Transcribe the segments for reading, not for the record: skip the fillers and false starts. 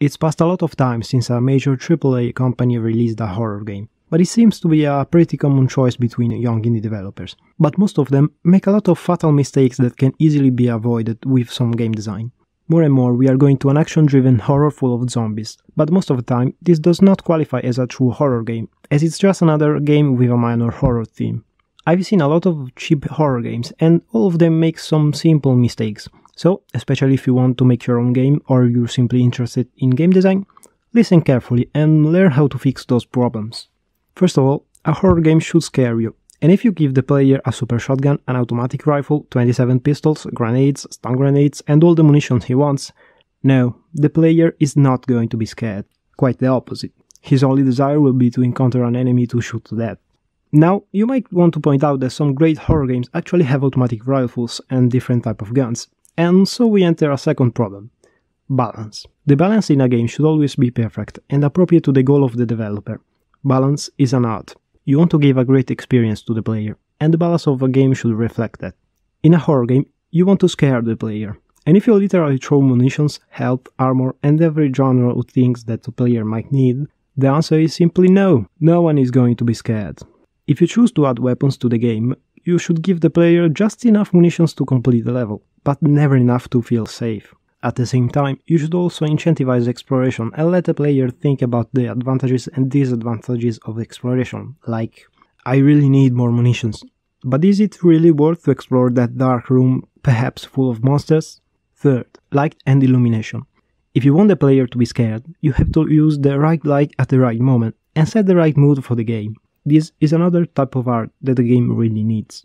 It's passed a lot of time since a major AAA company released a horror game, but it seems to be a pretty common choice between young indie developers. But most of them make a lot of fatal mistakes that can easily be avoided with some game design. More and more we are going to an action-driven horror full of zombies, but most of the time this does not qualify as a true horror game, as it's just another game with a minor horror theme. I've seen a lot of cheap horror games, and all of them make some simple mistakes. So, especially if you want to make your own game or you're simply interested in game design, listen carefully and learn how to fix those problems. First of all, a horror game should scare you, and if you give the player a super shotgun, an automatic rifle, 27 pistols, grenades, stun grenades and all the munition he wants, no, the player is not going to be scared. Quite the opposite. His only desire will be to encounter an enemy to shoot to death. Now, you might want to point out that some great horror games actually have automatic rifles and different type of guns. And so we enter a second problem. Balance. The balance in a game should always be perfect and appropriate to the goal of the developer. Balance is an art. You want to give a great experience to the player, and the balance of a game should reflect that. In a horror game, you want to scare the player. And if you literally throw munitions, health, armor and every genre of things that the player might need, the answer is simply no. No one is going to be scared. If you choose to add weapons to the game, you should give the player just enough munitions to complete the level, but never enough to feel safe. At the same time, you should also incentivize exploration and let the player think about the advantages and disadvantages of exploration, like, I really need more munitions, but is it really worth to explore that dark room, perhaps full of monsters? Third, light and illumination. If you want the player to be scared, you have to use the right light at the right moment and set the right mood for the game. This is another type of art that the game really needs.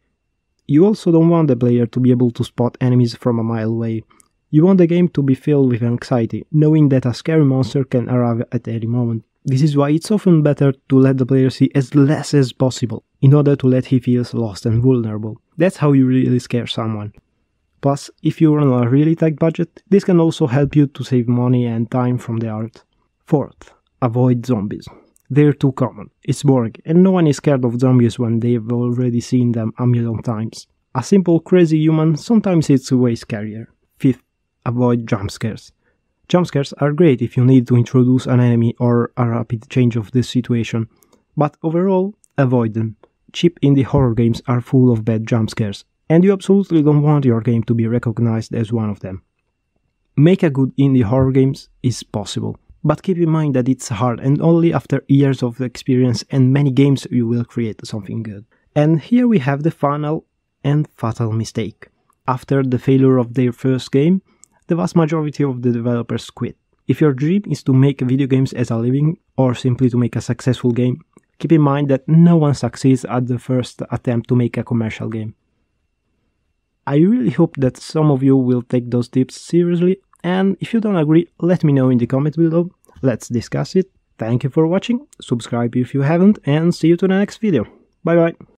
You also don't want the player to be able to spot enemies from a mile away. You want the game to be filled with anxiety, knowing that a scary monster can arrive at any moment. This is why it's often better to let the player see as less as possible, in order to let he feels lost and vulnerable. That's how you really scare someone. Plus, if you're on a really tight budget, this can also help you to save money and time from the art. Fourth, avoid zombies. They're too common, it's boring, and no one is scared of zombies when they've already seen them a million times. A simple crazy human sometimes it's way scarier. Fifth, avoid jump scares. Jump scares are great if you need to introduce an enemy or a rapid change of the situation, but overall, avoid them. Cheap indie horror games are full of bad jump scares, and you absolutely don't want your game to be recognized as one of them. Make a good indie horror games is possible. But keep in mind that it's hard, and only after years of experience and many games you will create something good. And here we have the final and fatal mistake. After the failure of their first game, the vast majority of the developers quit. If your dream is to make video games as a living, or simply to make a successful game, keep in mind that no one succeeds at the first attempt to make a commercial game. I really hope that some of you will take those tips seriously, and if you don't agree, let me know in the comments below. Let's discuss it. Thank you for watching, subscribe if you haven't, and see you to the next video. Bye bye!